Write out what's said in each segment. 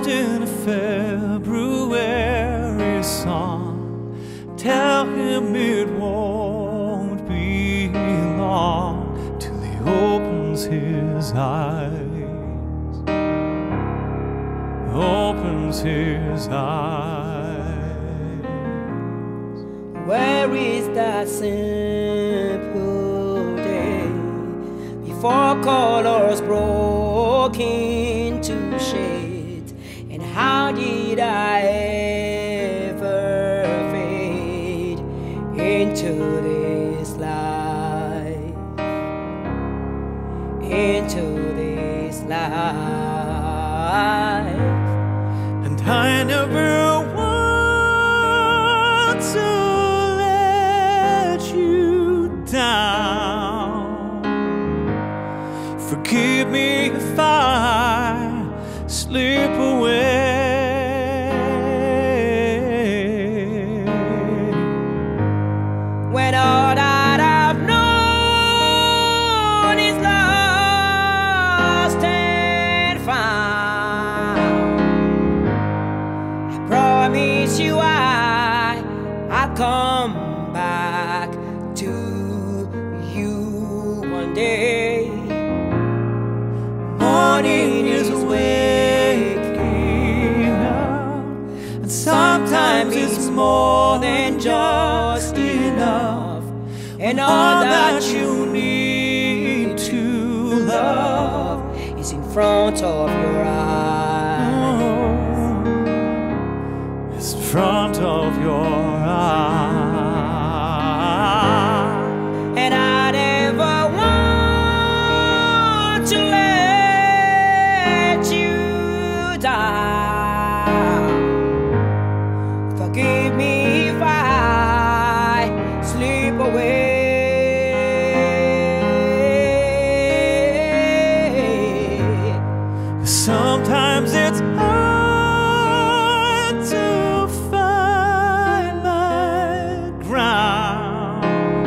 lost in a February song. Tell him it won't be long till he opens his eyes, opens his eyes. Where is that simple day before colors broke into shades? And how did I ever fade into this life, into this life? And I never want to let you down. Forgive me if I slip away. When all that I've known is lost and found, I promise you I'll come back to you one day. Morning is waking up, And sometimes it's more than just enough, and all that you need to love is in front of your eyes. It's in front of your eyes. And I never want to let you down. Forgive me if I slip away. Sometimes it's hard to find my ground,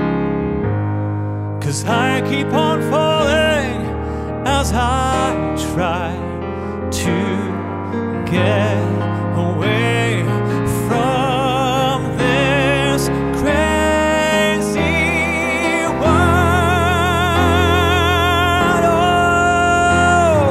'cause I keep on falling as I try to get away from this crazy world. Oh,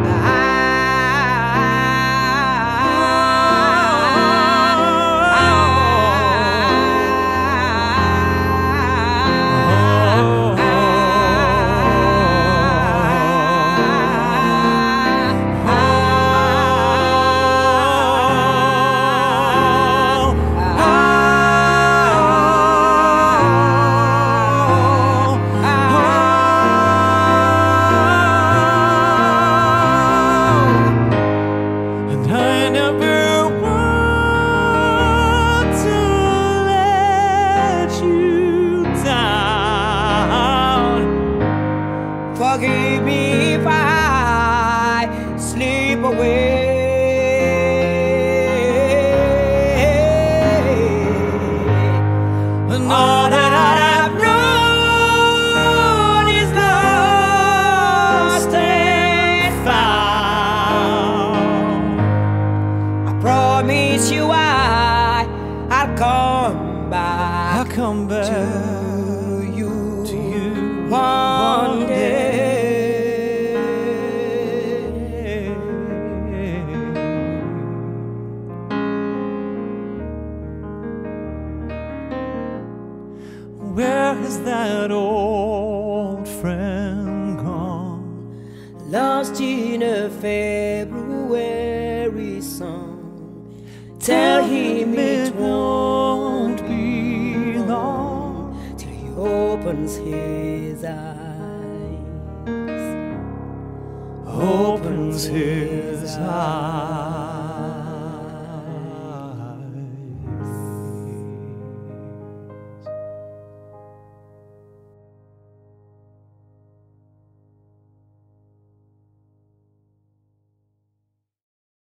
and I never want to let you down. Forgive me if I slip away. And all that I've known is lost and found. I promise you I'll come back, I'll come back to you one day. Where has that old friend gone? Lost in a February song. Tell him it won't be long till he opens his eyes, Opens his eyes.